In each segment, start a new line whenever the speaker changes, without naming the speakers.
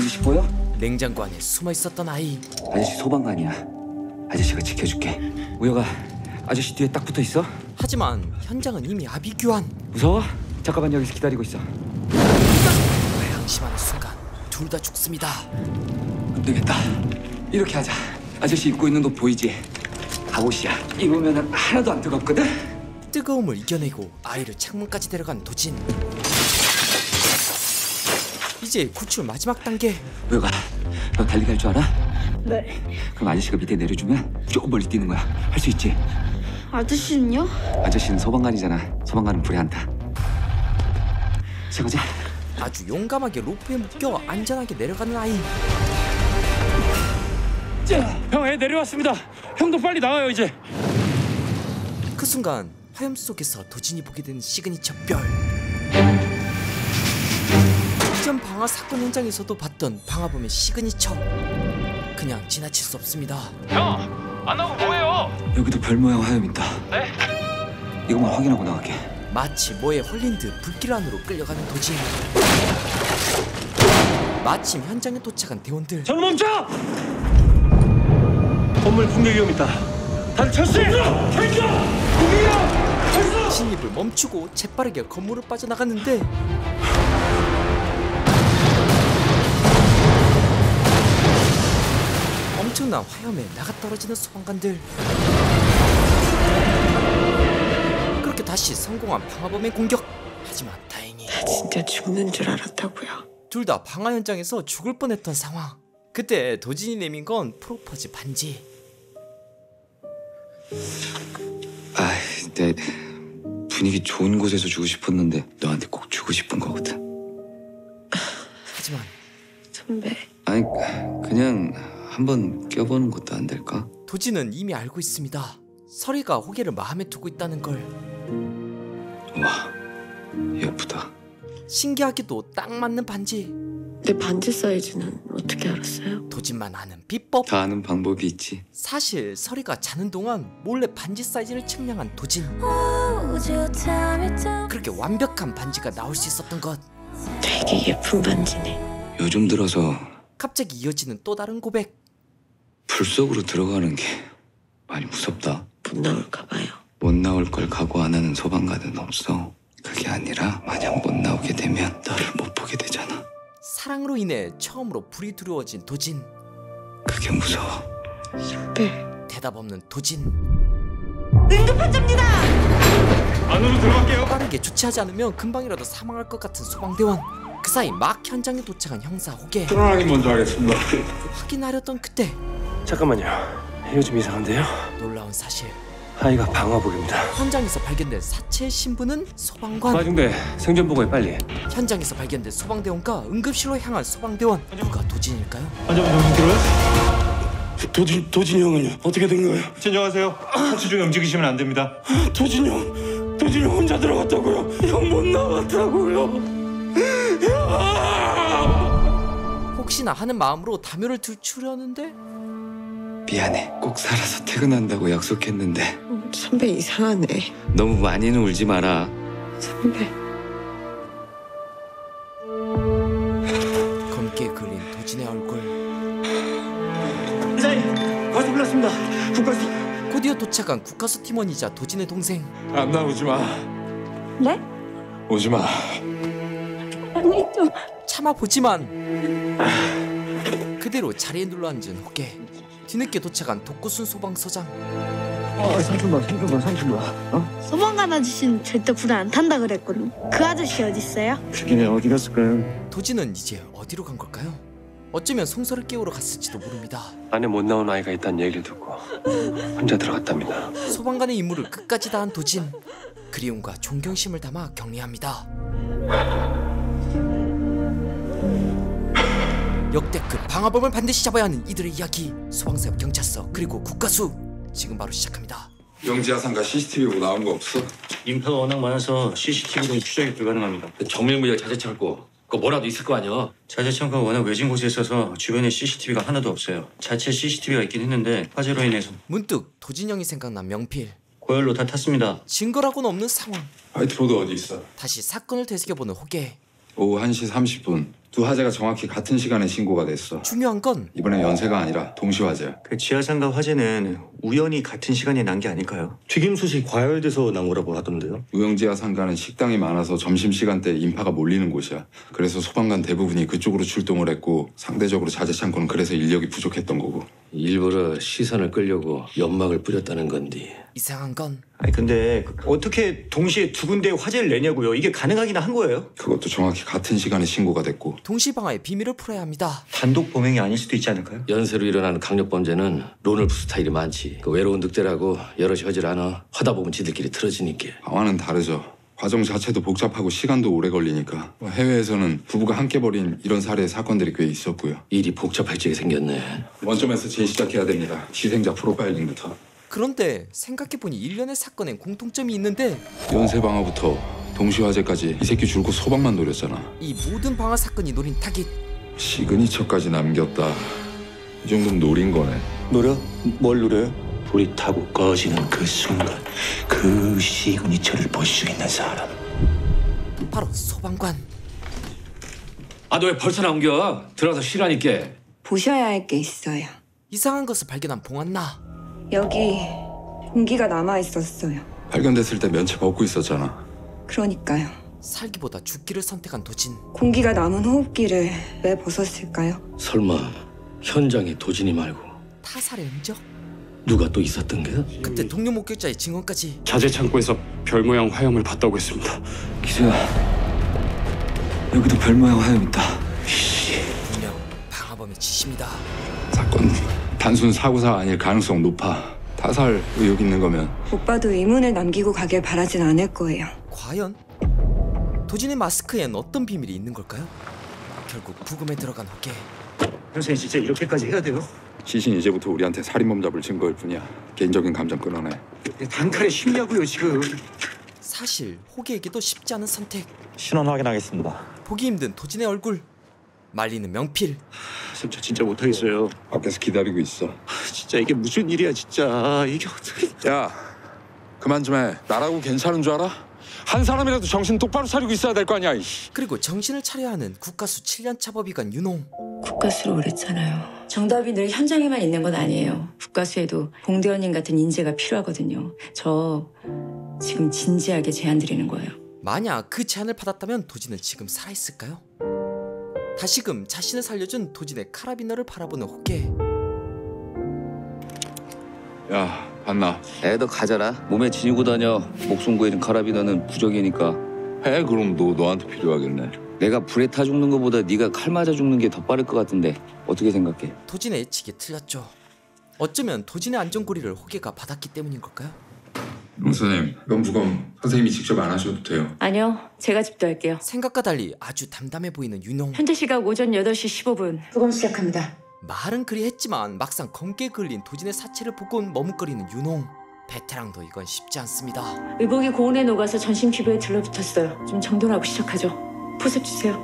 아저씨 보여?
냉장고 안에 숨어 있었던 아이.
아저씨 소방관이야. 아저씨가 지켜줄게. 우혁아, 아저씨 뒤에 딱 붙어 있어.
하지만 현장은 이미 아비규환.
무서워? 잠깐만 여기서 기다리고 있어.
방심하는 순간 둘 다 죽습니다.
안 되겠다. 이렇게 하자. 아저씨 입고 있는 옷 보이지? 갑옷이야. 입으면 하나도 안 뜨겁거든?
뜨거움을 이겨내고 아이를 창문까지 데려간 도진. 이제 구출 마지막 단계.
우혁아, 너 달리기 할 줄 알아?
네.
그럼 아저씨가 밑에 내려주면 조금 멀리 뛰는 거야. 할 수 있지?
아저씨는요?
아저씨는 소방관이잖아. 소방관은 불에 안 타. 시작하자.
아주 용감하게 로프에 묶여 안전하게 내려가는 아이.
형, 애 내려왔습니다. 형도 빨리 나와요 이제.
그 순간 화염 속에서 도진이 보게 된 시그니처 별. 이전 방화 사건 현장에서도 봤던 방화범의 시그니처. 그냥 지나칠 수 없습니다.
형, 안 나오고 뭐해요?
여기도 별 모양 화염 있다.
네?
이것만 확인하고 나갈게.
마치 뭐에 홀린 듯 불길 안으로 끌려가는 도진. 마침 현장에 도착한 대원들.
전 멈춰! 건물 붕괴 위험 있다. 다들 철수해!
진입을 멈추고 재빠르게 건물을 빠져나갔는데 엄청난 화염에 나가떨어지는 소방관들. 그렇게 다시 성공한 방화범의 공격. 하지만 다행히
나 진짜 죽는 줄 알았다고요.
둘 다 방화 현장에서 죽을 뻔했던 상황. 그때 도진이 내민 건 프로포즈 반지.
아, 내 분위기 좋은 곳에서 주고 싶었는데 너한테 꼭 주고 싶은 거거든.
하지만
선배,
아니, 그냥 한번 껴보는 것도 안 될까?
도진은 이미 알고 있습니다. 설이가 호계를 마음에 두고 있다는 걸.
와, 예쁘다.
신기하게도 딱 맞는 반지.
내 반지 사이즈는 어떻게 알았어요?
도진만 아는 비법.
다 아는 방법이 있지.
사실 설이가 자는 동안 몰래 반지 사이즈를 측량한 도진. 그렇게 완벽한 반지가 나올 수 있었던 것.
되게 예쁜 반지네.
요즘 들어서
갑자기 이어지는 또 다른 고백.
불 속으로 들어가는 게 많이 무섭다.
못 나올까 봐요.
못 나올 걸 각오 안 하는 소방관은 없어. 그게 아니라 만약 못 나오게 되면 너를 못 보게 되잖아.
사랑으로 인해 처음으로 불이 두려워진 도진.
그게 무서워.
선배,
대답 없는 도진.
응급환자입니다!
안으로 들어갈게요.
빠르게 조치하지 않으면 금방이라도 사망할 것 같은 소방대원. 그 사이 막 현장에 도착한 형사 호계.
편안하게 먼저 하겠습니다.
확인하려던 그때
잠깐만요. 이거 좀 이상한데요?
놀라운 사실.
아이가 방화복입니다.
현장에서 발견된 사체의 신부는 소방관.
마중대 생존 보고해 빨리.
현장에서 발견된 소방대원과 응급실로 향한 소방대원. 누가 도진일까요?
환자분 정신 들어요?
도진이 형은요? 어떻게 된 거예요?
진정하세요. 탈출 중에 움직이시면 안 됩니다.
도진이 형 혼자 들어갔다고요? 형 못 나갔다고요?
혹시나 하는 마음으로 담요를 들추려는데
미안해. 꼭 살아서 퇴근한다고 약속했는데
선배 이상하네.
너무 많이는 울지 마라.
선배,
검게 그린 도진의 얼굴.
이사님, 과수 불렀습니다. 국가수.
곧이어 도착한 국가수 팀원이자 도진의 동생.
안 나오지 마.
네?
오지 마.
아니 좀...
참아보지만 그대로 자리에 눌러앉은 호계. 뒤늦게 도착한 독구순 소방서장.
삼촌아.
소방관 아저씨는 절대 불에 안 탄다 그랬거든. 그 아저씨 어딨어요?
자기네 어디 갔을까요?
도진은 이제 어디로 간 걸까요? 어쩌면 송설을 깨우러 갔을지도 모릅니다.
안에 못 나온 아이가 있다는 얘기를 듣고 혼자 들어갔답니다.
소방관의 임무를 끝까지 다한 도진. 그리움과 존경심을 담아 격려합니다. 역대급 방화범을 반드시 잡아야 하는 이들의 이야기. 소방사업, 경찰서, 그리고 국가수. 지금 바로 시작합니다.
영지하상가 CCTV 뭐 나온 거 없어?
인파가 워낙 많아서 CCTV는 추적이 불가능합니다.
정밀무역 자재창고 그거 뭐라도 있을 거 아니야.
자재창고가 워낙 외진 곳에 있어서 주변에 CCTV가 하나도 없어요. 자체 CCTV가 있긴 했는데 화재로 인해서
문득 도진형이 생각난 명필.
고열로 다 탔습니다.
증거라고는 없는 상황.
화이트보드 어디 있어?
다시 사건을 되새겨보는 호계.
오후 1시 30분 두 화재가 정확히 같은 시간에 신고가 됐어.
중요한 건
이번엔 연쇄가 아니라 동시 화재야.
그 지하상가 화재는 우연히 같은 시간에 난 게 아닐까요?
튀김솥이 과열돼서 난 거라고 하던데요.
우영지하 상가는 식당이 많아서 점심시간대 인파가 몰리는 곳이야. 그래서 소방관 대부분이 그쪽으로 출동을 했고 상대적으로 자재 창고는 그래서 인력이 부족했던 거고.
일부러 시선을 끌려고 연막을 뿌렸다는 건디.
이상한 건
아니 근데 어떻게 동시에 두 군데에 화재를 내냐고요? 이게 가능하긴 한 거예요?
그것도 정확히 같은 시간에 신고가 됐고.
동시방화의 비밀을 풀어야 합니다.
단독 범행이 아닐 수도 있지 않을까요?
연쇄로 일어나는 강력범죄는 로널프 스타일이 많지. 그 외로운 늑대라고 여럿이 허질 않아. 하다 보면 지들끼리 틀어지니까.
방화는 다르죠. 과정 자체도 복잡하고 시간도 오래 걸리니까. 해외에서는 부부가 함께 벌인 이런 사례 사건들이 꽤 있었고요.
일이 복잡해지게 생겼네.
원점에서 재시작해야 됩니다. 희생자 프로파일링부터.
그런데 생각해보니 일련의 사건엔 공통점이 있는데
연쇄 방화부터 동시 화재까지 이 새끼 줄곧 소방만 노렸잖아.
이 모든 방화 사건이 노린 타깃
시그니처까지 남겼다. 이 정도면 노린 거네.
노려? 뭘 노려요? 불이 타고 꺼지는 그 순간 그 시그니처를 볼 수 있는 사람.
바로 소방관.
아, 너 왜 벌써 나온겨? 들어가서 쉬라니까.
보셔야 할 게 있어요.
이상한 것을 발견한 봉한나.
여기 공기가 남아 있었어요.
발견됐을 때 면체 벗고 있었잖아.
그러니까요.
살기보다 죽기를 선택한 도진.
공기가 남은 호흡기를 왜 벗었을까요?
설마 현장에 도진이 말고
타살의 흔적?
누가 또 있었던 게?
그때 동료 목격자의 증언까지.
자재 창고에서 별 모양 화염을 봤다고 했습니다.
기수야, 여기도 별 모양 화염 있다.
분명 방화범의 짓입니다.
사건 단순 사고사가 아닐 가능성 높아. 타살 의혹 있는 거면
오빠도 의문을 남기고 가길 바라진 않을 거예요.
과연? 도진의 마스크엔 어떤 비밀이 있는 걸까요? 결국 부검에 들어간 호계.
선생님 진짜 이렇게까지 해야 돼요?
시신 이제부터 우리한테 살인범 잡을 증거일 뿐이야. 개인적인 감정 끊어내.
단칼에 쉽냐고요 지금.
사실 호계에게도 쉽지 않은 선택.
신원 확인하겠습니다.
보기 힘든 도진의 얼굴. 말리는 명필.
저 진짜 못하겠어요.
밖에서 기다리고 있어.
진짜 이게 무슨 일이야 진짜. 이게 어떻게...
야, 그만 좀 해. 나라고 괜찮은 줄 알아? 한 사람이라도 정신 똑바로 차리고 있어야 될 거 아니야.
그리고 정신을 차려야 하는 국가수 7년차 법의관 윤홍.
국가수로 오랬잖아요. 정답이 늘 현장에만 있는 건 아니에요. 국가수에도 봉대원님 같은 인재가 필요하거든요. 저 지금 진지하게 제안 드리는 거예요.
만약 그 제안을 받았다면 도진은 지금 살아있을까요? 다시금 자신을 살려준 도진의 카라비너를 바라보는 호계.
야, 봤나?
애도 가져라. 몸에 지니고 다녀. 목숨 구해준 카라비너는 부적이니까.
해? 그럼 너한테 필요하겠네.
내가 불에 타 죽는 것보다 네가 칼 맞아 죽는 게 더 빠를 것 같은데 어떻게 생각해?
도진의 예측이 틀렸죠. 어쩌면 도진의 안전고리를 호계가 받았기 때문인 걸까요?
선생님, 이건 부검 선생님이 직접 안 하셔도 돼요.
아니요, 제가 집도할게요.
생각과 달리 아주 담담해 보이는 윤홍.
현재 시각 오전 8시 15분. 부검 시작합니다.
말은 그리 했지만 막상 검게에 걸린 도진의 사체를 보곤 머뭇거리는 윤홍. 베테랑도 이건 쉽지 않습니다.
의복이 고온에 녹아서 전신 피부에 들러붙었어요. 좀 정돈하고 시작하죠. 포셉 주세요.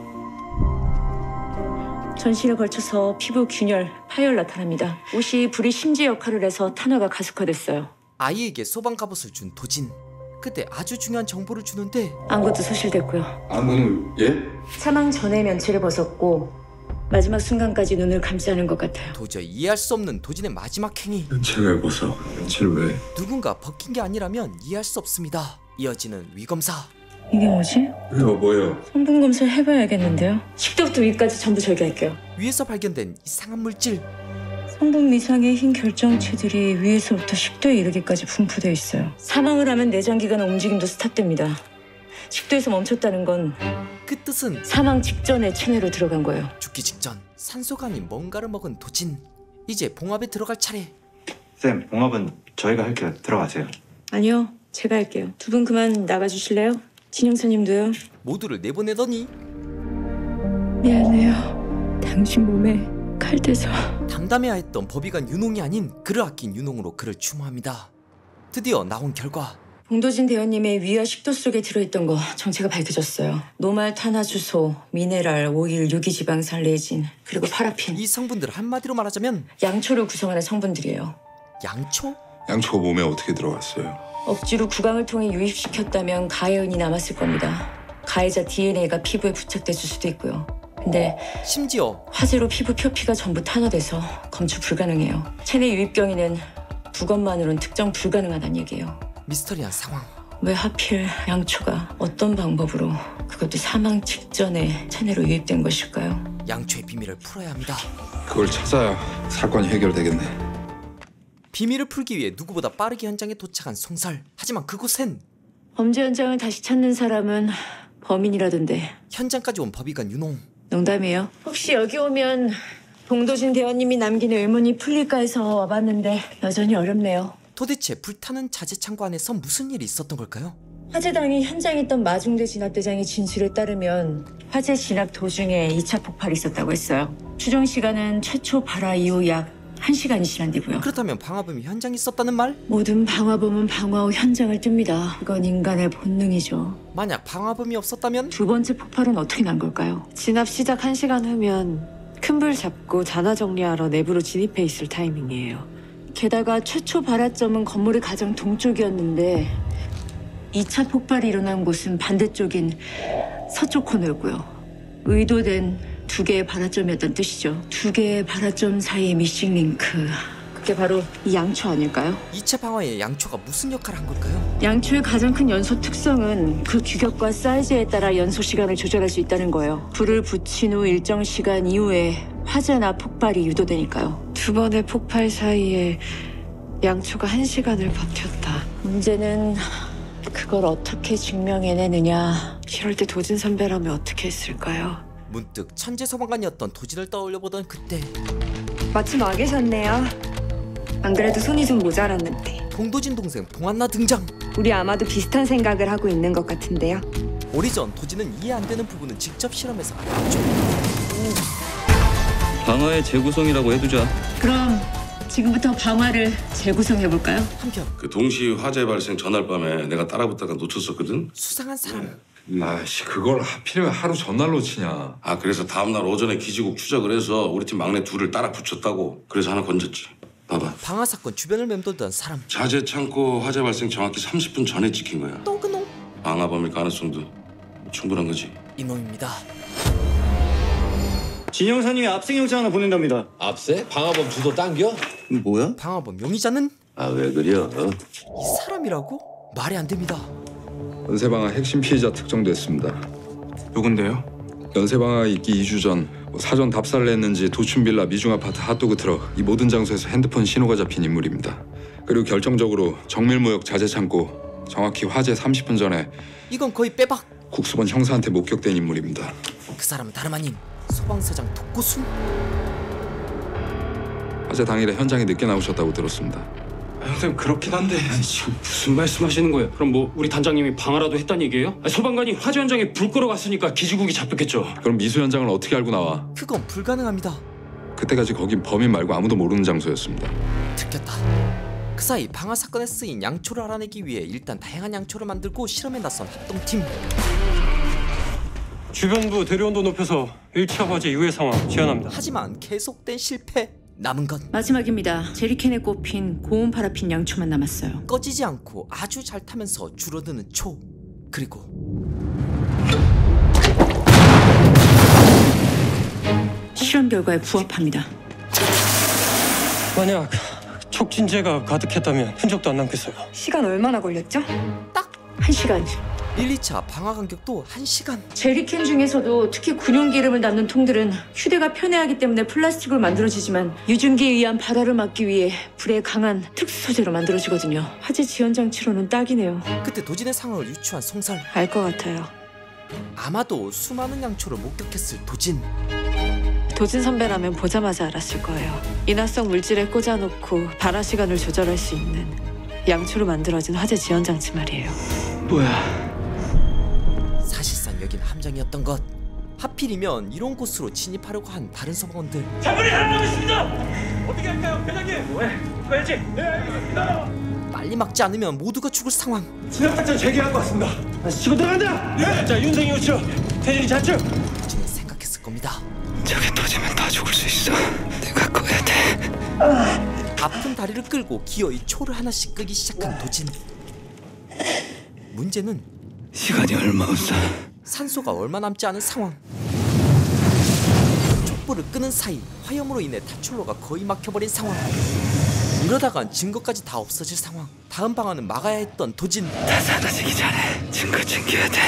전신에 걸쳐서 피부 균열, 파열 나타납니다. 옷이 불이 심지 역할을 해서 탄화가 가속화됐어요.
아이에게 소방 갑옷을 준 도진. 그때 아주 중요한 정보를 주는데
안구도 소실됐고요.
안구는 예?
사망 전에 면체를 벗었고 마지막 순간까지 눈을 감지 않은 것 같아요.
도저히 이해할 수 없는 도진의 마지막 행위.
면체를 벗어. 면체를 왜?
누군가 벗긴 게 아니라면 이해할 수 없습니다. 이어지는 위검사.
이게 뭐지?
왜요? 뭐예요?
성분 검사를 해봐야겠는데요. 식도부터 위까지 전부 절개할게요.
위에서 발견된 이상한 물질.
성분 미상의 흰 결정체들이 위에서부터 식도에 이르기까지 분포되어 있어요. 사망을 하면 내장기관의 움직임도 스탑됩니다. 식도에서 멈췄다는 건
그 뜻은
사망 직전에 체내로 들어간 거예요.
죽기 직전 산소가 아닌 뭔가를 먹은 도진. 이제 봉합에 들어갈 차례.
쌤, 봉합은 저희가 할게요. 들어가세요.
아니요, 제가 할게요. 두 분 그만 나가주실래요? 진영사님도요.
모두를 내보내더니
미안해요. 당신 몸에 칼 대서.
담담해야 했던 법의관 윤홍이 아닌 그를 아낀 윤홍으로 그를 추모합니다. 드디어 나온 결과.
봉도진 대원님의 위와 식도 속에 들어있던 거 정체가 밝혀졌어요. 노말 탄화주소, 미네랄, 오일, 유기지방산, 레진, 그리고 파라핀.
이 성분들 한마디로 말하자면
양초를 구성하는 성분들이에요.
양초?
양초가 몸에 어떻게 들어갔어요?
억지로 구강을 통해 유입시켰다면 가해은이 남았을 겁니다. 가해자 DNA가 피부에 부착됐을 수도 있고요. 근데
심지어
화재로 피부 표피가 전부 탄화돼서 검출 불가능해요. 체내 유입 경위는 두 것만으로는 특정 불가능하다는 얘기예요.
미스터리한 상황.
왜 하필 양초가 어떤 방법으로 그것도 사망 직전에 체내로 유입된 것일까요?
양초의 비밀을 풀어야 합니다.
그걸 찾아야 사건이 해결되겠네.
비밀을 풀기 위해 누구보다 빠르게 현장에 도착한 송설. 하지만 그곳엔
범죄 현장을 다시 찾는 사람은 범인이라던데.
현장까지 온 법의관 윤홍.
농담이에요. 혹시 여기 오면 봉도진 대원님이 남긴 의문이 풀릴까 해서 와봤는데 여전히 어렵네요.
도대체 불타는 자재 창고 안에서 무슨 일이 있었던 걸까요?
화재 당일 현장에 있던 마중대 진압대장의 진술에 따르면 화재 진압 도중에 2차 폭발이 있었다고 했어요. 추정 시간은 최초 발화 이후 약 1시간이 지난 뒤고요.
그렇다면 방화범이 현장에 있었다는 말?
모든 방화범은 방화 후 현장을 뜹니다. 그건 인간의 본능이죠.
만약 방화범이 없었다면?
두 번째 폭발은 어떻게 난 걸까요?
진압 시작 1시간 후면 큰 불 잡고 잔화 정리하러 내부로 진입해 있을 타이밍이에요.
게다가 최초 발화점은 건물의 가장 동쪽이었는데 2차 폭발이 일어난 곳은 반대쪽인 서쪽 코너였고요. 의도된 두 개의 발화점이었던 뜻이죠. 두 개의 발화점 사이의 미싱 링크. 그게 바로 이 양초 아닐까요?
2차 방화에 양초가 무슨 역할을 한 걸까요?
양초의 가장 큰 연소 특성은 그 규격과 사이즈에 따라 연소 시간을 조절할 수 있다는 거예요. 불을 붙인 후 일정 시간 이후에 화재나 폭발이 유도되니까요.
두 번의 폭발 사이에 양초가 1시간을 버텼다.
문제는 그걸 어떻게 증명해내느냐.
이럴 때 도진 선배라면 어떻게 했을까요?
문득 천재 소방관이었던 도진을 떠올려보던 그때
마침 와 계셨네요. 안 그래도 손이 좀 모자랐는데.
봉도진 동생 봉한나 등장.
우리 아마도 비슷한 생각을 하고 있는 것 같은데요.
오래전 도진은 이해 안 되는 부분은 직접 실험해서 알았죠.
방화의 재구성이라고 해두자.
그럼 지금부터 방화를 재구성해볼까요?
한편
그 동시 화재 발생 전날 밤에 내가 따라붙다가 놓쳤었거든.
수상한 사람.
아씨, 그걸 하필이면 하루 전날로 치냐.
아, 그래서 다음날 오전에 기지국 추적을 해서 우리 팀 막내 둘을 따라 붙였다고. 그래서 하나 건졌지. 봐봐.
방화 사건 주변을 맴돌던 사람.
자재 창고 화재 발생 정확히 30분 전에 찍힌 거야.
또 그놈.
방화범일 가능성도 충분한 거지.
이놈입니다.
진영사님이 압생 영장 하나 보낸답니다.
압세? 방화범 주소 당겨?
뭐야?
방화범 용의자는
아 왜 그려?
이 사람이라고? 말이 안 됩니다.
연쇄방화 핵심 피해자 특정됐습니다.
누군데요?
연쇄방화 있기 2주 전 사전 답사를 했는지 도춘빌라 미중아파트 핫도그 트럭 이 모든 장소에서 핸드폰 신호가 잡힌 인물입니다. 그리고 결정적으로 정밀무역 자재창고 정확히 화재 30분 전에
이건 거의 빼박.
국수본 형사한테 목격된 인물입니다.
그 사람은 다름 아닌 소방서장 독고순.
화재 당일에 현장에 늦게 나오셨다고 들었습니다.
형님 그렇긴 한데
지금 무슨 말씀하시는 거예요? 그럼 뭐 우리 단장님이 방화라도 했단 얘기예요? 소방관이 화재 현장에 불 끌어갔으니까 기지국이 잡혔겠죠.
그럼 미수 현장을 어떻게 알고 나와?
그건 불가능합니다.
그때까지 거긴 범인 말고 아무도 모르는 장소였습니다.
들켰다. 그 사이 방화 사건에 쓰인 양초를 알아내기 위해 일단 다양한 양초를 만들고 실험에 나선 합동팀.
주변부 대류온도 높여서 1차 화재 이후의 상황 제안합니다.
하지만 계속된 실패. 남은 건
마지막입니다. 제리캔에 꼽힌 고온 파라핀 양초만 남았어요.
꺼지지 않고 아주 잘 타면서 줄어드는 초. 그리고
실험 결과에 부합합니다.
만약 촉진제가 가득했다면 흔적도 안 남겠어요.
시간 얼마나 걸렸죠?
딱
1시간.
1, 2차 방화 간격도 1시간.
제리캔 중에서도 특히 군용 기름을 담는 통들은 휴대가 편해하기 때문에 플라스틱으로 만들어지지만 유증기에 의한 발화를 막기 위해 불에 강한 특수 소재로 만들어지거든요. 화재 지연 장치로는 딱이네요.
그때 도진의 상황을 유추한 송설.
알 것 같아요.
아마도 수많은 양초를 목격했을 도진.
도진 선배라면 보자마자 알았을 거예요. 인화성 물질에 꽂아놓고 발화 시간을 조절할 수 있는 양초로 만들어진 화재 지연 장치 말이에요.
뭐야?
사실상 여긴 함정이었던 것. 하필이면 이런 곳으로 진입하려고 한 다른 소방원들.
자문이 하나 남았습니다. 어떻게 할까요, 회장님? 왜? 가야지. 네, 알겠습니다.
빨리 막지 않으면 모두가 죽을 상황.
진압작전 재개할 것 같습니다. 치고 들어간다. 네. 자, 윤생이 우측, 태진이 좌측.
도진은 생각했을 겁니다.
저게 터지면 다 죽을 수 있어. 내가 꺼야 돼.
아픈 다리를 끌고 기어이 초를 하나씩 끄기 시작한 도진. 문제는
시간이 얼마 없어.
산소가 얼마 남지 않은 상황. 촛불을 끄는 사이 화염으로 인해 탈출로가 거의 막혀버린 상황. 이러다간 증거까지 다 없어질 상황. 다음 방안은 막아야 했던 도진.
다 사라지기 전에 증거 챙겨야 돼.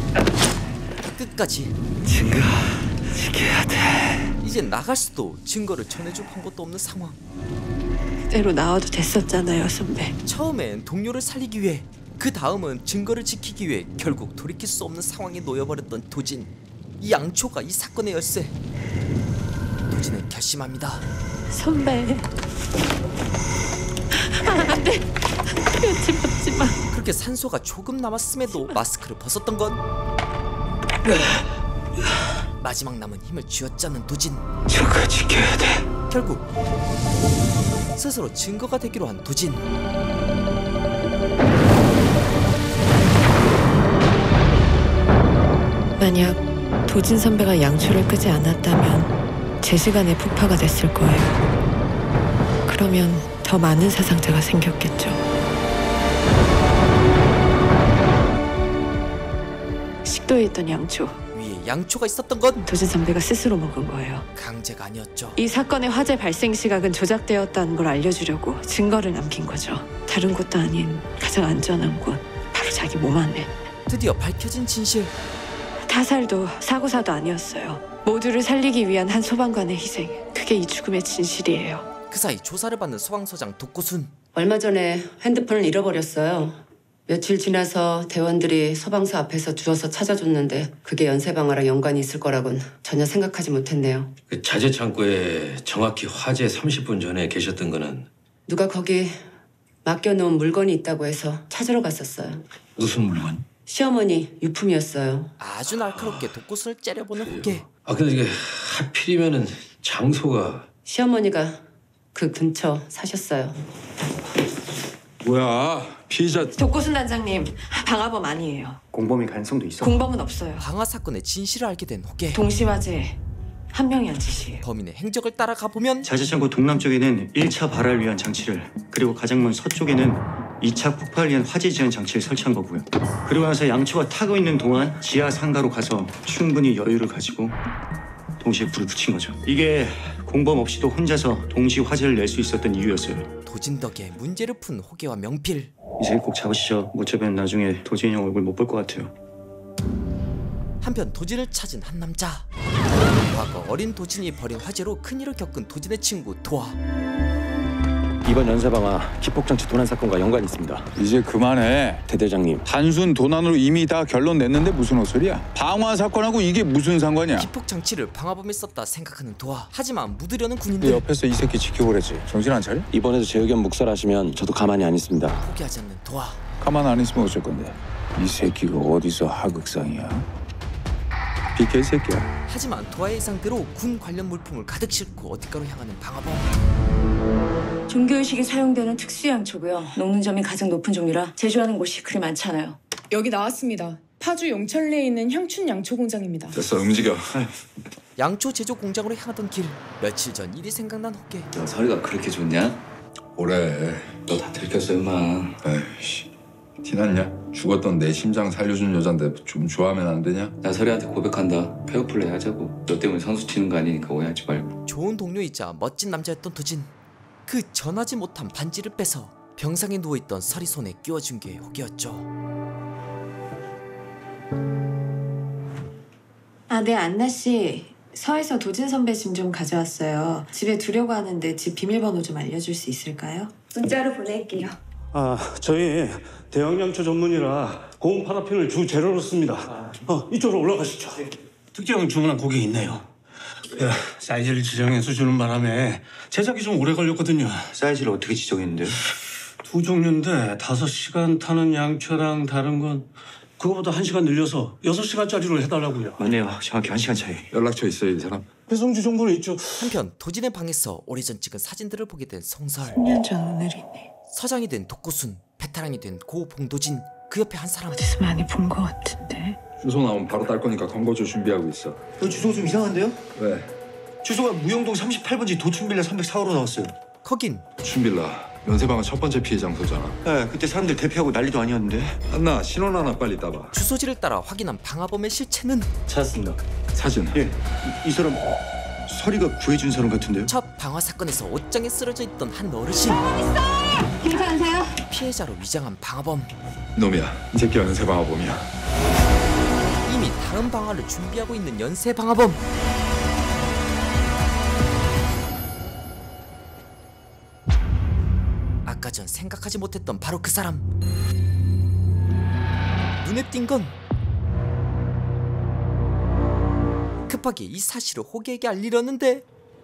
끝까지
증거 지켜야 돼.
이제 나갈 수도 증거를 전해줄 방법도 없는 상황.
그대로 나와도 됐었잖아요, 선배.
처음엔 동료를 살리기 위해, 그 다음은 증거를 지키기 위해 결국 돌이킬 수 없는 상황에 놓여버렸던 도진. 이 양초가 이 사건의 열쇠. 도진은 결심합니다.
선배. 안 돼. 그러지 마.
그렇게 산소가 조금 남았음에도 마스크를 벗었던 건 마지막 남은 힘을 쥐어짜는 도진.
증거 지켜야 돼.
결국 스스로 증거가 되기로 한 도진.
만약 도진 선배가 양초를 끄지 않았다면 제 시간에 폭파가 됐을 거예요. 그러면 더 많은 사상자가 생겼겠죠. 식도에 있던 양초,
위에 양초가 있었던 건
도진 선배가 스스로 먹은 거예요.
강제가 아니었죠.
이 사건의 화재 발생 시각은 조작되었다는 걸 알려주려고 증거를 남긴 거죠. 다른 곳도 아닌 가장 안전한 곳, 바로 자기 몸 안에.
드디어 밝혀진 진실.
타살도 사고사도 아니었어요. 모두를 살리기 위한 한 소방관의 희생. 그게 이 죽음의 진실이에요.
그 사이 조사를 받는 소방서장 독고순.
얼마 전에 핸드폰을 잃어버렸어요. 며칠 지나서 대원들이 소방서 앞에서 주워서 찾아줬는데 그게 연쇄방화랑 연관이 있을 거라곤 전혀 생각하지 못했네요.
그 자재 창고에 정확히 화재 30분 전에 계셨던 거는
누가 거기 맡겨놓은 물건이 있다고 해서 찾으러 갔었어요.
무슨 물건?
시어머니 유품이었어요.
아주 날카롭게 독고순을 째려보는 후계.
아 근데 이게 하필이면은 장소가
시어머니가 그 근처 사셨어요.
뭐야 피의자.
독고순 단장님, 방화범 아니에요.
공범일 가능성도 있어.
공범은 없어요.
방화 사건의 진실을 알게 된 호계.
동시화재 한 명이 한 짓이에요.
범인의 행적을 따라가 보면
자재창고 동남쪽에는 1차 발화를 위한 장치를, 그리고 가장 먼 서쪽에는 2차 폭발을 위한 화재 지연 장치를 설치한 거고요. 그리고 나서 양초가 타고 있는 동안 지하 상가로 가서 충분히 여유를 가지고 동시에 불을 붙인 거죠. 이게 공범 없이도 혼자서 동시 화재를 낼 수 있었던 이유였어요.
도진 덕에 문제를 푼 호계와 명필.
이제 꼭 잡으시죠. 못 잡으면 나중에 도진이 형 얼굴 못 볼 것 같아요.
한편 도진을 찾은 한 남자. 과거 어린 도진이 벌인 화재로 큰일을 겪은 도진의 친구 도아.
이번 연쇄방화 기폭장치 도난 사건과 연관이 있습니다.
이제 그만해.
대대장님.
단순 도난으로 이미 다 결론 냈는데 무슨 헛소리야. 방화 사건하고 이게 무슨 상관이야.
기폭 장치를 방화범이 썼다 생각하는 도아. 하지만 묻으려는
그
군인들.
옆에서 이 새끼 지켜보랬지. 정신 안 차려?
이번에도 제 의견 묵살하시면 저도 가만히 안 있습니다.
포기하지 않는 도아.
가만 안 있으면 어쩔 건데. 이 새끼가 어디서 하극상이야. 비켜 이 새끼야.
하지만 도아의 예상대로 군 관련 물품을 가득 싣고 어디가로 향하는 방화범.
종교의식에 사용되는 특수 양초고요. 녹는점이 가장 높은 종류라 제조하는 곳이 그리 많지 않아요.
여기 나왔습니다. 파주 용천리에 있는 향춘 양초 공장입니다.
됐어 움직여.
양초 제조 공장으로 향하던 길. 며칠 전 일이 생각난 호계.
너 서리가 그렇게 좋냐?
뭐래.
너 다 들켰어 임마.
에이씨. 티났냐? 죽었던 내 심장 살려준 여잔데 좀 좋아하면 안 되냐?
나 서리한테 고백한다. 페어플레이 하자고. 너 때문에 선수 치는 거 아니니까 오해하지 말고.
좋은 동료이자 멋진 남자였던 도진. 그 전하지 못한 반지를 빼서 병상에 누워있던 서리 손에 끼워준 게 호계였죠.
아, 네, 안나 씨. 서에서 도진 선배 짐 좀 가져왔어요. 집에 두려고 하는데 집 비밀번호 좀 알려줄 수 있을까요?
문자로 보낼게요.
저희 대형 양초 전문이라 고온 파라핀을 주 재료로 씁니다. 이쪽으로 올라가시죠. 특정 주문한 고객이 있네요. 사이즈를 지정해서 주는 바람에 제작이 좀 오래 걸렸거든요.
사이즈를 어떻게 지정했는데요?
두 종류인데 5시간 타는 양초랑 다른 건 그거보다 1시간 늘려서 6시간짜리로 해달라고요.
맞네요. 정확히 1시간 차이.
연락처 있어요 이 사람?
배송지 정보는 있죠.
한편 도진의 방에서 오래전 찍은 사진들을 보게 된 성설.
10년 전 오늘이네.
서장이 된 독고순, 베테랑이 된 고 봉도진. 그 옆에 한 사람.
어디서 많이 본 것 같은데.
주소 나오면 바로 딸 거니까 건거조 준비하고 있어.
주소가 좀 이상한데요?
왜?
주소가 무영동 38번지 도춘빌라 304호로 나왔어요.
거긴
도춘빌라. 연쇄방화 첫 번째 피해 장소잖아.
네, 그때 사람들 대피하고 난리도 아니었는데.
한나 신원 하나 빨리 따봐.
주소지를 따라 확인한 방화범의 실체는
찾았습니다.
사진.
예, 이 사람 서리가 구해준 사람 같은데요?
첫 방화 사건에서 옷장에 쓰러져 있던 한 어르신.
괜찮으세요?
피해자로 위장한 방화범.
놈이야. 이 새끼가 연쇄 방화범이야.
이미 다음 방화를 준비하고 있는 연쇄 방화범. 아까 전 생각하지 못했던 바로 그 사람. 눈에 띈 건 급하게 이 사실을 호기에게 알리려는데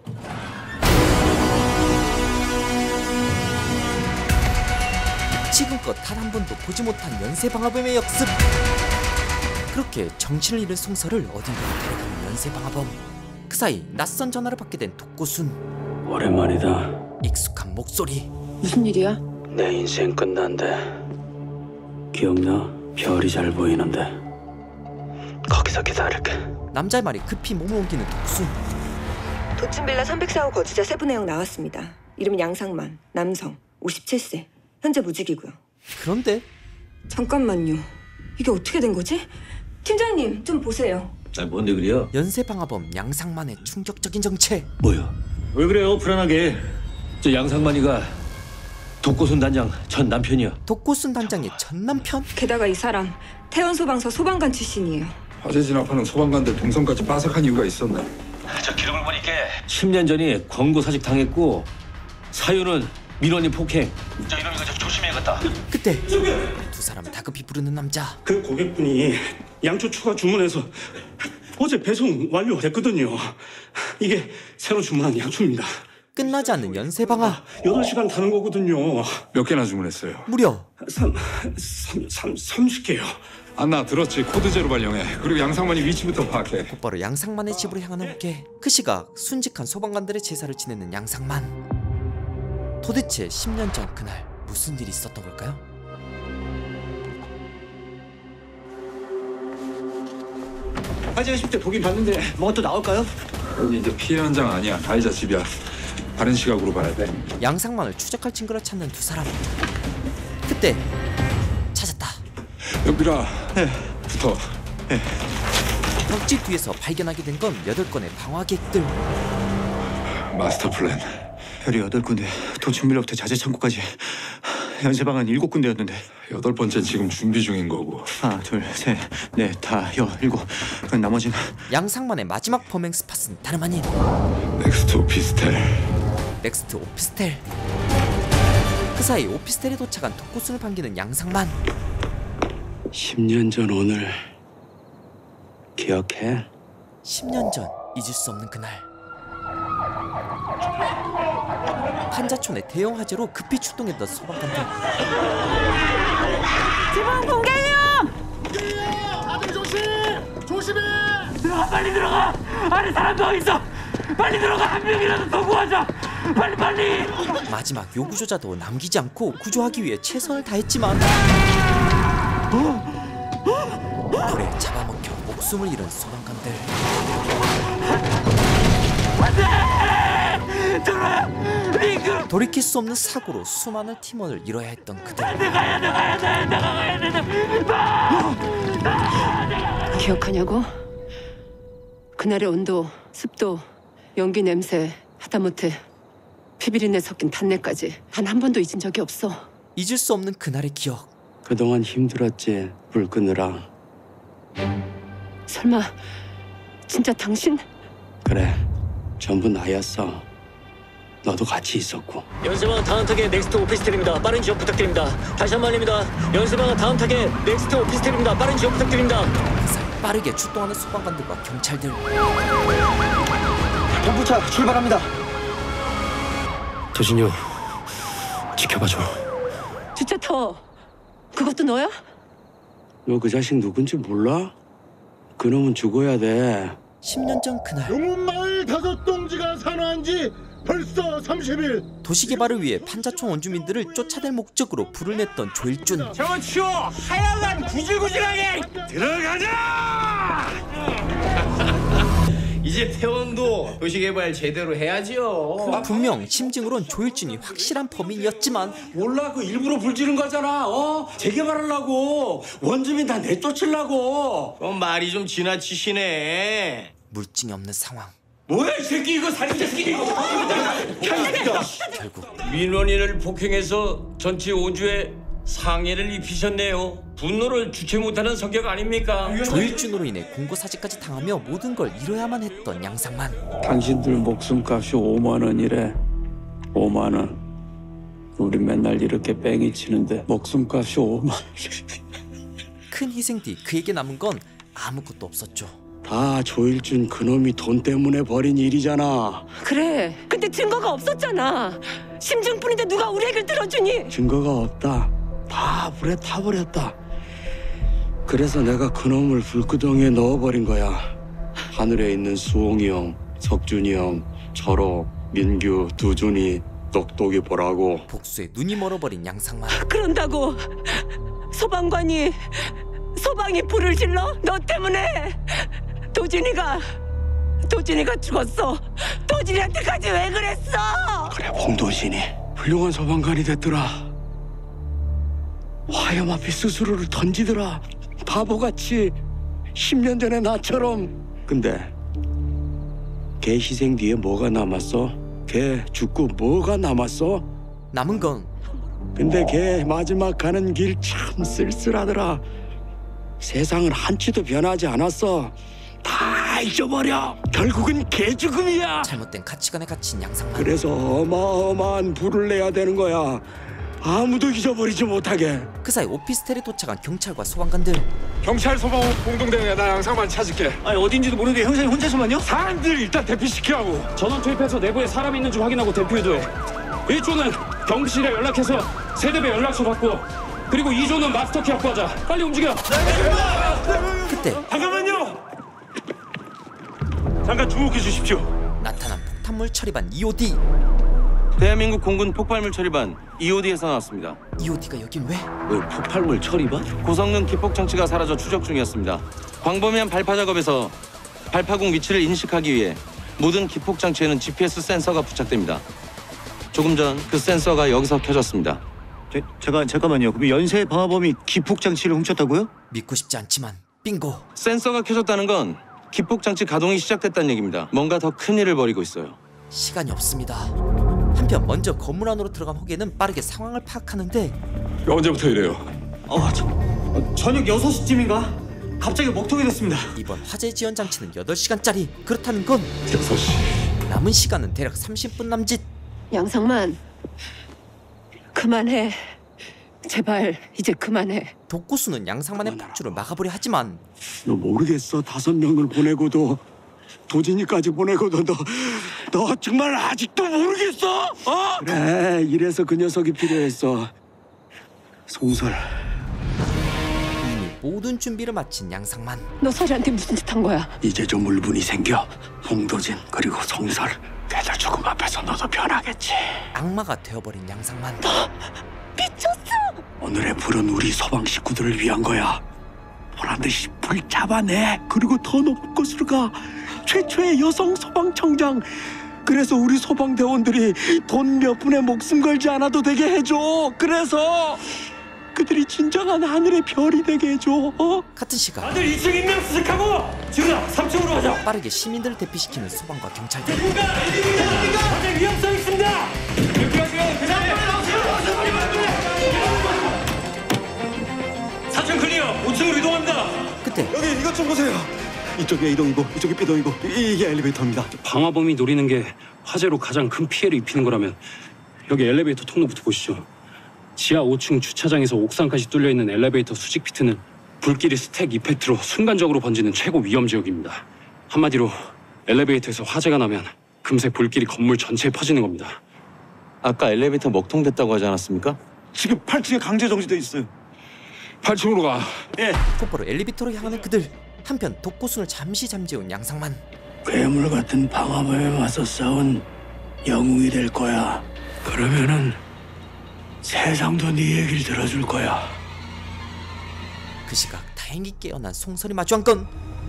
지금껏 단 한 번도 보지 못한 연쇄 방화범의 역습. 그렇게 정신을 잃은 송설을 어딘가로 데려가는 연쇄 방화범. 그 사이 낯선 전화를 받게 된 독고순.
오랜만이다.
익숙한 목소리.
무슨 일이야?
내 인생 끝난대. 기억나? 별이 잘 보이는데. 거기서 기다릴게.
남자의 말이 급히 몸을 옮기는 독순.
도춘빌라 304호 거주자 세부 내용 나왔습니다. 이름은 양상만, 남성, 57세. 현재 무직이고요.
그런데
잠깐만요. 이게 어떻게 된 거지? 팀장님, 좀 보세요.
뭔데 그래요?
연쇄 방화범 양상만의 충격적인 정체.
뭐야? 왜 그래요? 불안하게. 저 양상만이가 독고순 단장 전 남편이야.
독고순 단장의 전 남편?
게다가 이 사람 태원소방서 소방관 출신이에요.
화재 진압하는 소방관들 동선까지 빠삭한 이유가 있었네.
저 기록을 보니까 10년 전에 권고 사직 당했고 사유는 민원인 폭행. 저 이놈 이거 좀 조심해야겠다.
그때 두 사람 다급히 부르는 남자.
그 고객분이 양초 추가 주문해서 어제 배송 완료됐거든요. 이게 새로 주문한 양초입니다.
끝나지 않는 연쇄 방화.
8시간 타는 거거든요.
몇 개나 주문했어요?
무려
30개요.
안나 들었지. 코드제로 발령해. 그리고 양상만이 위치부터 파악해.
곧바로 양상만의 집으로 향하는 후계. 그 시각 순직한 소방관들의 제사를 지내는 양상만. 도대체 10년 전 그날 무슨 일이 있었던 걸까요?
화재 10대 보긴 봤는데 뭐가 또 나올까요?
여기 이제 피해 현장 아니야. 가해자 집이야. 다른 시각으로 봐야 돼.
양상만을 추적할 증거를 찾는 두 사람. 그때 찾았다.
연필아. 붙어.
벽지 뒤에서 발견하게 된 건 8건의 방화객들.
마스터 플랜.
별이 8군데, 도춘빌라부터 자재 창고까지 연쇄 방안 7군데였는데
8번째 지금 준비 중인 거고.
하나, 둘, 셋, 넷, 다, 7. 그럼 나머지는
양상만의 마지막 범행 스팟은 다름 아닌
넥스트 오피스텔.
넥스트 오피스텔. 그 사이 오피스텔에 도착한 독고순을 반기는 양상만.
10년 전 오늘 기억해?
10년 전 잊을 수 없는 그날. 판자촌의 대형 화재로 급히 출동했던 소방관들.
지붕 공개해요! 다들 조심해! 들어가, 빨리 들어가! 안에 사람 더 있어! 빨리 들어가! 한 명이라도 더 구하자! 빨리!
마지막 요구조차도 남기지 않고 구조하기 위해 최선을 다했지만 불에 잡아먹혀 목숨을 잃은 소방관들. 돌이킬 수 없는 사고로 수많은 팀원을 잃어야 했던 그들.
기억하냐고? 그날의 온도, 습도, 연기 냄새, 하다못해 피비린내 섞인 탄내까지 단 한 번도 잊은 적이 없어.
잊을 수 없는 그날의 기억.
그동안 힘들었지. 불 끄느라.
설마 진짜 당신?
그래. 전부 나였어. 너도 같이 있었고.
연쇄방아 다음 타겟 넥스트 오피스텔입니다. 빠른 지원 부탁드립니다. 다시 한 번입니다. 연쇄방아 다음 타겟 넥스트 오피스텔입니다. 빠른 지원 부탁드립니다.
빠르게 출동하는 소방관들과 경찰들.
본부차 출발합니다.
도진유 지켜봐줘.
주차터 그것도 너야?
너 그 자식 누군지 몰라? 그놈은 죽어야 돼.
10년 전 그날
용운마을 5동지가 산화한 지 벌써 30일.
도시개발을 위해 판자촌 원주민들을 쫓아낼 목적으로 불을 냈던 조일준.
저거 치워! 하얀만 구질구질하게! 들어가자!
이제 태원도 도시개발 제대로 해야지요.
분명 심증으론 조일준이 확실한 범인이었지만
몰라, 그 일부러 불 지른 거잖아. 재개발하려고. 원주민 다 내쫓으려고.
말이 좀 지나치시네.
물증이 없는 상황.
뭐야 이 새끼 이거 살인자 새끼 이거.
결국
민원인을 폭행해서 전체 5주에 상해를 입히셨네요. 분노를 주체 못하는 성격 아닙니까?
조일준으로 인해 공고사직까지 당하며 모든 걸 잃어야만 했던 양상만.
당신들 목숨값이 5만 원이래. 5만 원. 우리 맨날 이렇게 뺑이 치는데 목숨값이 5만 원.
큰 희생 뒤 그에게 남은 건 아무것도 없었죠.
다 조일준 그놈이 돈 때문에 벌인 일이잖아.
그래. 근데 증거가 없었잖아. 심증뿐인데 누가 우리 얘기를 들어주니?
증거가 없다. 다 불에 타버렸다. 그래서 내가 그놈을 불구덩이에 넣어버린 거야. 하늘에 있는 수홍이 형, 석준이 형, 철옥, 민규, 두준이 똑똑히 보라고.
복수에 눈이 멀어버린 양상만.
그런다고 소방관이 불을 질러? 너 때문에 도진이가 죽었어. 도진이한테까지 왜 그랬어?
그래, 봉도진이 훌륭한 소방관이 됐더라. 화염 앞에 스스로를 던지더라. 바보같이 10년 전에 나처럼. 근데 걔 희생 뒤에 뭐가 남았어? 걔 죽고 뭐가 남았어?
남은 건.
근데 걔 마지막 가는 길 참 쓸쓸하더라. 세상은 한치도 변하지 않았어. 다 잊어버려. 결국은 걔 죽음이야.
잘못된 가치관에 갇힌 양상만.
그래서 어마어마한 불을 내야 되는 거야. 아무도 잊어버리지 못하게.
그 사이 오피스텔에 도착한 경찰과 소방관들.
경찰 소방호 공동대응에 나 양상만 찾을게.
아니 어딘지도 모르는데 형사님 혼자서만요?
사람들 일단 대피시키라고.
전원 투입해서 내부에 사람이 있는지 확인하고 대피해줘요. 1조는 경비실에 연락해서 세대배 연락처 받고, 그리고 2조는 마스터키 확보하자. 빨리 움직여.
그때
잠깐만요. 잠깐 주목해 주십시오.
나타난 폭탄물 처리반 EOD.
대한민국 공군 폭발물 처리반 EOD에서 나왔습니다.
EOD가 여긴 왜?
폭발물 처리반? 고성능 기폭 장치가 사라져 추적 중이었습니다. 광범위한 발파 작업에서 발파국 위치를 인식하기 위해 모든 기폭 장치에는 GPS 센서가 부착됩니다. 조금 전 그 센서가 여기서 켜졌습니다.
잠깐만요. 그럼 연쇄 방화범이 기폭 장치를 훔쳤다고요?
믿고 싶지 않지만 빙고.
센서가 켜졌다는 건 기폭 장치 가동이 시작됐다는 얘기입니다. 뭔가 더 큰 일을 벌이고 있어요.
시간이 없습니다. 한편 먼저 건물 안으로 들어간 호계는 빠르게 상황을 파악하는데.
언제부터 이래요?
저녁 6시쯤인가? 갑자기 먹통이 됐습니다.
이번 화재 지연 장치는 8시간짜리. 그렇다는 건
6시.
남은 시간은 대략 30분 남짓.
양상만 그만해. 제발 이제 그만해.
독고수는 양상만의 폭주를 막아보려 하지만
너 모르겠어. 5명을 보내고도 도진이까지 보내고도 너 정말 아직도 모르겠어? 어? 그래, 이래서 그 녀석이 필요했어. 송설.
이미 모든 준비를 마친 양상만.
너 서리한테 무슨 짓 한 거야?
이제 좀 울분이 생겨. 홍도진 그리고 송설. 걔들 죽음 앞에서 너도 변하겠지.
악마가 되어버린 양상만.
미쳤어.
오늘의 불은 우리 소방 식구들을 위한 거야. 보란듯이 불 잡아내. 그리고 더 높은 곳으로 가. 최초의 여성 소방청장. 그래서 우리 소방대원들이 돈 몇 푼에 목숨 걸지 않아도 되게 해줘. 그래서 그들이 진정한 하늘의 별이 되게 해줘.
같은 시간
다들 2층 인명 수색하고 지훈아 3층으로 가자.
빠르게 시민들을 대피시키는 소방과 경찰들.
화재 위험성 있습니다. 사층 클리어. 5층으로 이동합니다.
그때
여기 이것 좀 보세요. 이쪽이 A동이고 이쪽이 B동이고 이게 엘리베이터입니다.
방화범이 노리는 게 화재로 가장 큰 피해를 입히는 거라면 여기 엘리베이터 통로부터 보시죠. 지하 5층 주차장에서 옥상까지 뚫려있는 엘리베이터 수직 피트는 불길이 스택 이펙트로 순간적으로 번지는 최고 위험 지역입니다. 한마디로 엘리베이터에서 화재가 나면 금세 불길이 건물 전체에 퍼지는 겁니다.
아까 엘리베이터 먹통됐다고 하지 않았습니까?
지금 8층에 강제 정지돼 있어요.
8층으로 가.
예.
곧바로 엘리베이터로 향하는 그들. 한편 독고순을 잠시 잠재운 양상만.
괴물 같은 방화범에 맞서 싸운 영웅이 될 거야. 그러면은 세상도 네 얘기를 들어줄 거야.
그 시각 다행히 깨어난 송설이 마주한 건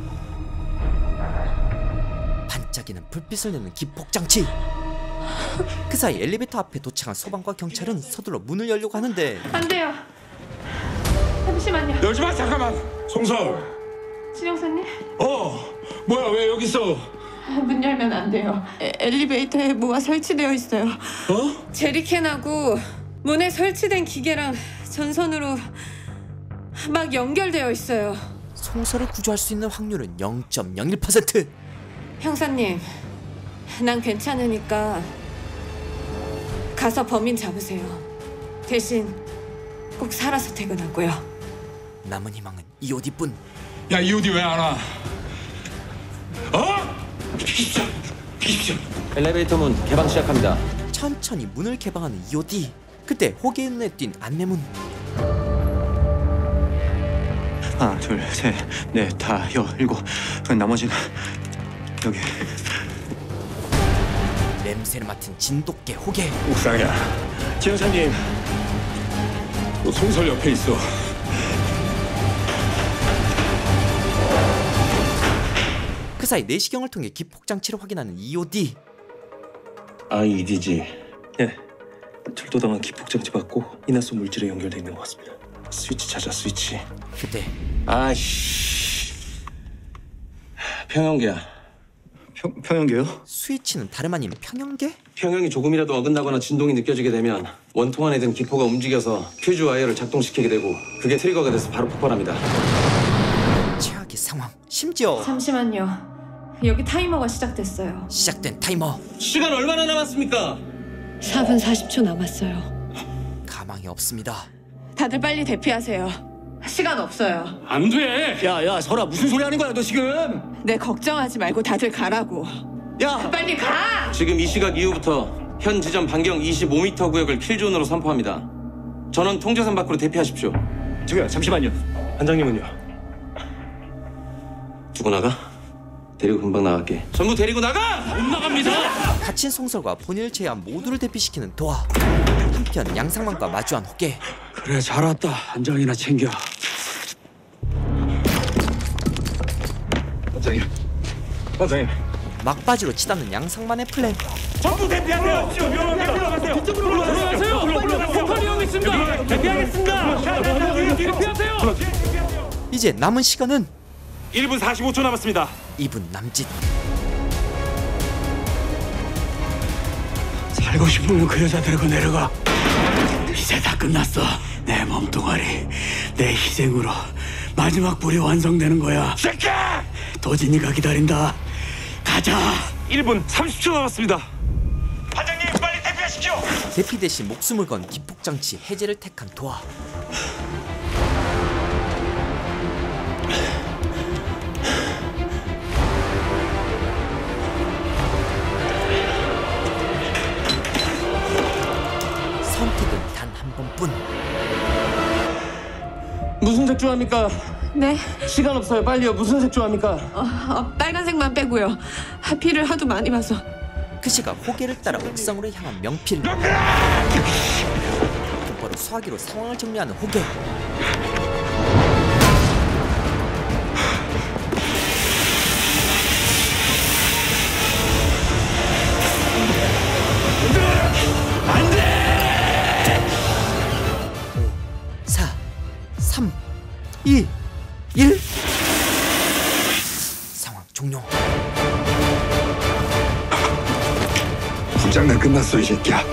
반짝이는 불빛을 내는 기폭장치. 그 사이 엘리베이터 앞에 도착한 소방과 경찰은 서둘러 문을 열려고 하는데
안 돼요. 잠시만요.
열지 마. 잠깐만. 송설.
진영사님?
뭐야 왜 여기 있어?
문 열면 안 돼요. 엘리베이터에 뭐가 설치되어 있어요. 제리캔하고 문에 설치된 기계랑 전선으로 막 연결되어 있어요.
송설을 구조할 수 있는 확률은 0.01%.
형사님, 난 괜찮으니까 가서 범인 잡으세요. 대신 꼭 살아서 퇴근하고요.
남은 희망은 이오디뿐.
야, 이오디 왜 안 와?
비키십시오. 엘리베이터 문 개방 시작합니다.
천천히 문을 개방하는 이오디. 그때 호기의 눈에 띈 안내문.
하나, 둘, 셋, 넷, 다, 일곱. 나머지는 여기.
냄새를 맡은 진돗개 호개.
옥상이야. 지영사님. 너 송설 옆에 있어.
그 사이 내시경을 통해 기폭장치를 확인하는 EOD.
IED지. 네. 철도당한 기폭장치 받고 인화성 물질에 연결돼 있는 것 같습니다. 스위치 찾아, 스위치.
그때
아이씨. 평형계야.
평형계요?
스위치는 다름 아닌 평형계?
평형이 조금이라도 어긋나거나 진동이 느껴지게 되면 원통 안에 든 기포가 움직여서 퓨즈 와이어를 작동시키게 되고 그게 트리거가 돼서 바로 폭발합니다.
최악의 상황. 심지어
잠시만요. 여기 타이머가 시작됐어요.
시작된 타이머.
시간 얼마나 남았습니까?
4분 40초 남았어요.
가망이 없습니다.
다들 빨리 대피하세요. 시간 없어요.
안 돼!
야, 설아 무슨 소리 하는 거야 너 지금?
네, 걱정하지 말고 다들 가라고.
야!
빨리 가!
지금 이 시각 이후부터 현 지점 반경 25m 구역을 킬존으로 선포합니다. 전원 통제선 밖으로 대피하십시오.
저기요, 잠시만요.
반장님은요?
두고 나가? 데리고 금방 나갈게. 전부 데리고 나가!
못 나갑니다!
갇힌 송설과 본인을 제외한 모두를 대피시키는 도하. 한편 양상만과 마주한 호계.
그래, 잘 왔다. 반장이나 챙겨.
반장님.
막바지로 치닫는 양상만의 플랜.
전부 대피하세요. 올라가세요. 뒤쪽으로 올라가세요. 폭발이 오고 있습니다. 대피하겠습니다. 대피하세요.
이제 남은 시간은
1분 45초 남았습니다.
2분 남짓.
살고 싶으면 그 여자 데리고 내려가. 이제 다 끝났어. 내 몸뚱아리, 내 희생으로 마지막 불이 완성되는 거야.
새끼!
도진이가 기다린다. 가자.
1분 30초 남았습니다. 반장님 빨리 대피하십시오.
대피 대신 목숨을 건 기폭장치 해제를 택한 도하. 선택은 단 한 번뿐.
무슨 색 좋아합니까?
네?
시간 없어요. 빨리요. 무슨 색 좋아합니까?
빨간색만 빼고요. 피를 하도 많이 봐서.
그 시각 호계를 따라 옥상으로 향한 명필. 곧바로 수화기로 상황을 정리하는 호계.
안돼!
5, 4, 3, 2, 1. 상황 종료.
분장난 끝났어, 이 새끼야.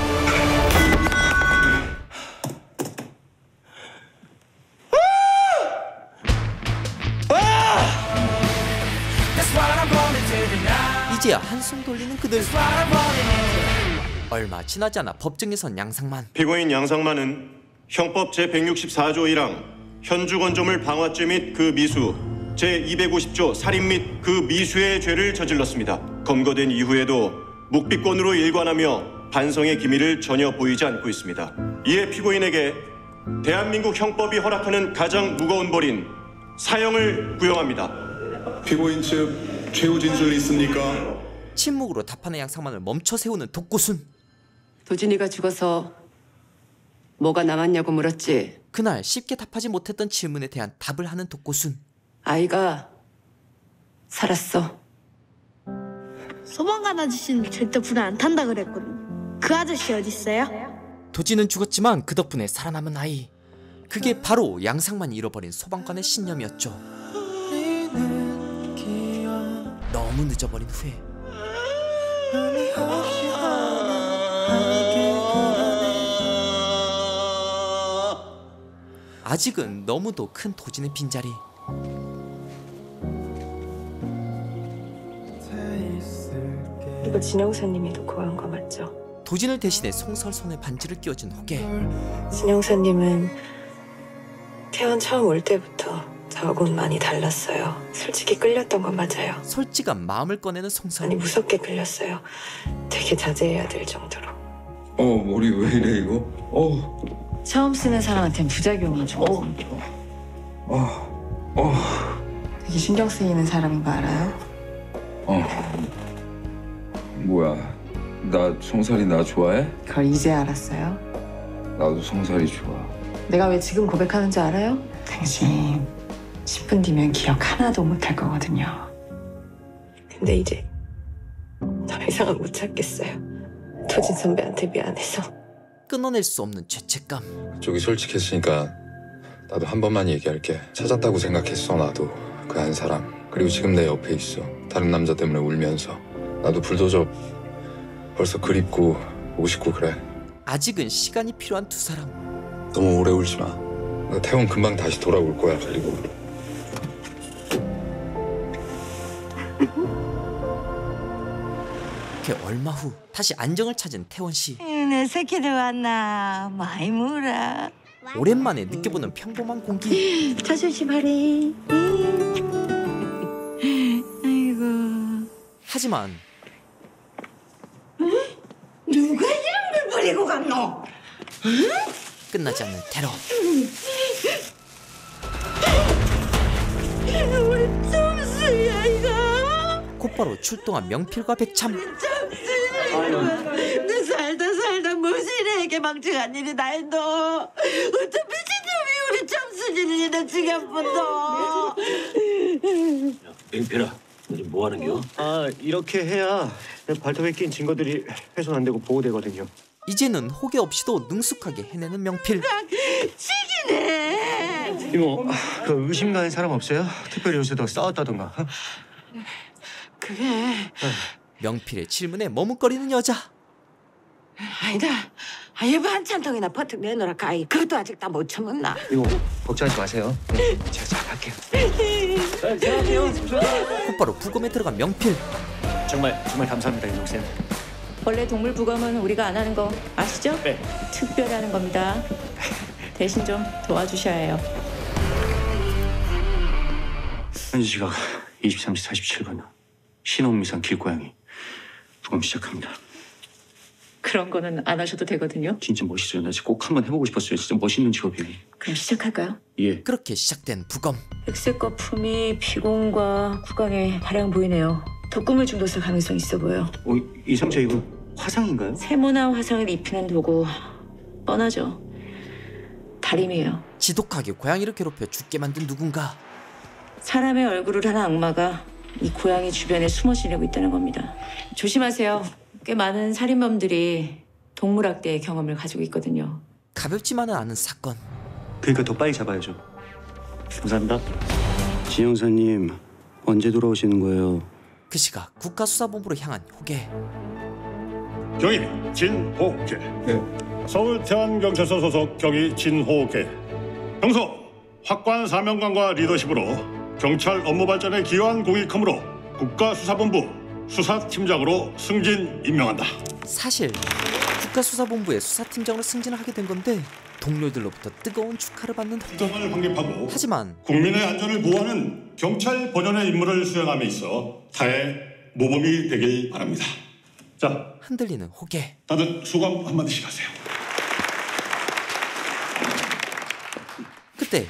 이제야 한숨 돌리는 그들. 얼마 지나지 않아 법정에 선 양상만.
피고인 양상만은 형법 제164조 1항 현주건조물 방화죄 및 그 미수 제250조 살인 및 그 미수의 죄를 저질렀습니다. 검거된 이후에도 묵비권으로 일관하며 반성의 기미를 전혀 보이지 않고 있습니다. 이에 피고인에게 대한민국 형법이 허락하는 가장 무거운 벌인 사형을 구형합니다.
피고인 측 최후 진술 있습니까?
침묵으로 답하는 양상만을 멈춰 세우는 독고순.
도진이가 죽어서 뭐가 남았냐고 물었지.
그날 쉽게 답하지 못했던 질문에 대한 답을 하는 독고순.
아이가 살았어.
소방관 아저씨는 절대 불을 안 탄다 그랬거든. 그 아저씨 어딨어요?
도진은 죽었지만 그 덕분에 살아남은 아이. 그게 바로 양상만이 잃어버린 소방관의 신념이었죠. 너무 너무 늦어버린 후에 아직은 너무도 큰 도진의 빈자리.
이거 진영사님이 놓고 간 거 맞죠?
도진을 대신해 송설 손에 반지를 끼워준 호계.
진영사님은 태원 처음 올 때부터 저하고는 많이 달랐어요. 솔직히 끌렸던 건 맞아요.
솔직한 마음을 꺼내는 송설.
아니 무섭게 끌렸어요. 되게 자제해야 될 정도로.
머리 왜 이래 이거?
처음 쓰는 사람한테는 부작용이 좀. 되게 신경 쓰이는 사람인 거 알아요?
뭐야? 나 송설이 나 좋아해?
그걸 이제 알았어요?
나도 송설이 좋아.
내가 왜 지금 고백하는지 알아요? 당신 10분 뒤면 기억 하나도 못할 거거든요.
근데 이제 더 이상은 못 찾겠어요. 도진 선배한테 미안해서.
끊어낼 수 없는 죄책감.
저기 솔직했으니까 나도 한 번만 얘기할게. 찾았다고 생각했어 나도 그 한 사람. 그리고 지금 내 옆에 있어. 다른 남자 때문에 울면서. 나도 불도저 벌써 그립고 오고 싶고 그래.
아직은 시간이 필요한 두 사람.
너무 오래 울지 마. 나 태원 금방 다시 돌아올 거야. 그리고
그 얼마 후 다시 안정을 찾은 태원 씨.
내 새끼들 왔나 많이 물어.
오랜만에 느껴보는 평범한 공기.
자존심 하래. 아이고.
하지만
누가 이런 걸 버리고 갔노?
끝나지 않는 테러.
우리 점수야 이거.
곧바로 출동한 명필과 백참.
내 살다 무신에게 망정한 일이 다 했노. 어떤 미친놈이 우리 점수진이나 지갑분도.
명필아, 너 지금 뭐 하는 거야?
아, 이렇게 해야 발톱에 낀 증거들이 훼손 안 되고 보호되거든요.
이제는 호개 없이도 능숙하게 해내는 명필.
치기네.
이모, 그 의심 가는 사람 없어요? 특별히 요새도 싸웠다던가.
그게
명필의 질문에 머뭇거리는 여자.
아니다. 여보 한참 동이나 버뜩 내놓으라 카이. 그것도 아직 다 못 참았나.
이모, 걱정하지 마세요. 제가 잘 할게요.
곧바로 부검에 들어간 명필.
정말 감사합니다, 윤동생.
원래 동물 부검은 우리가 안 하는 거 아시죠?
네.
특별히 하는 겁니다. 대신 좀 도와주셔야 해요.
현지 시각 23시 47분. 신혼미상 길고양이 부검 시작합니다.
그런 거는 안 하셔도 되거든요.
진짜 멋있어요. 나 진짜 꼭 한번 해보고 싶었어요. 진짜 멋있는 직업이에요.
그럼 시작할까요?
예.
그렇게 시작된 부검.
백색 거품이 피공과 구강에 다량 보이네요. 덕구물 중독성 가능성 있어 보여.
이 상처 이거 화상인가요?
세모나 화상을 입히는 도구 뻔하죠. 다림이에요.
지독하게 고양이를 괴롭혀 죽게 만든 누군가.
사람의 얼굴을 한 악마가 이 고양이 주변에 숨어 지내고 있다는 겁니다. 조심하세요. 꽤 많은 살인범들이 동물학대의 경험을 가지고 있거든요.
가볍지만은 않은 사건.
그러니까 더 빨리 잡아야죠. 감사합니다. 진영사님 언제 돌아오시는 거예요?
그 시각 국가수사본부로 향한 호계.
경위 진호계. 서울 태안경찰서 소속 경위 진호계. 평소 확고한 사명감과 리더십으로 경찰 업무 발전에 기여한 공익함으로 국가수사본부 수사팀장으로 승진 임명한다.
사실 국가수사본부의 수사팀장으로 승진을 하게 된 건데 동료들로부터 뜨거운 축하를 받는 호계.
확립하고
하지만
국민의 안전을 보호하는 경찰 본연의 임무를 수행함에 있어 타의 모범이 되길 바랍니다. 자,
흔들리는 호계.
다들 소감 한마디씩 하세요.
그때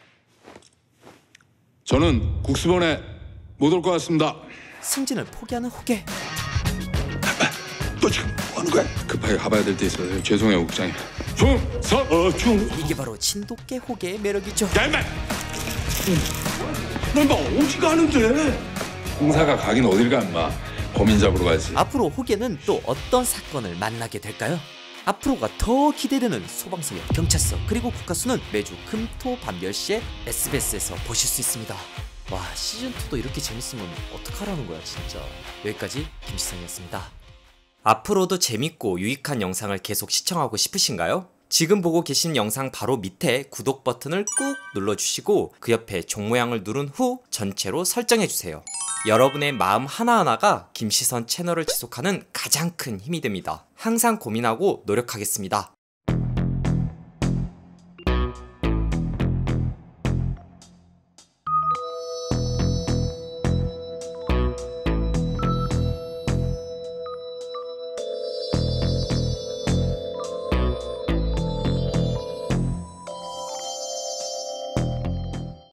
저는 국수본에 못 올 것 같습니다.
승진을 포기하는 호계.
너 지금 뭐 하는 거야? 급하게 가봐야 될 데 있어요. 죄송해요, 국장님.
이게 바로 진돗개 호계의 매력이죠.
야, 임마! 넌 나 오지가 않은데. 공사가 가긴 어딜 가, 임마. 범인 잡으러 가지.
앞으로 호계는 또 어떤 사건을 만나게 될까요? 앞으로가 더 기대되는 소방서와 경찰서 그리고 국가수는 매주 금, 토, 밤 10시에 SBS에서 보실 수 있습니다. 와, 시즌2도 이렇게 재밌으면 어떡하라는 거야 진짜. 여기까지 김시성이었습니다. 앞으로도 재밌고 유익한 영상을 계속 시청하고 싶으신가요? 지금 보고 계신 영상 바로 밑에 구독 버튼을 꾹 눌러주시고 그 옆에 종 모양을 누른 후 전체로 설정해주세요. 여러분의 마음 하나하나가 김시선 채널을 지속하는 가장 큰 힘이 됩니다. 항상 고민하고 노력하겠습니다.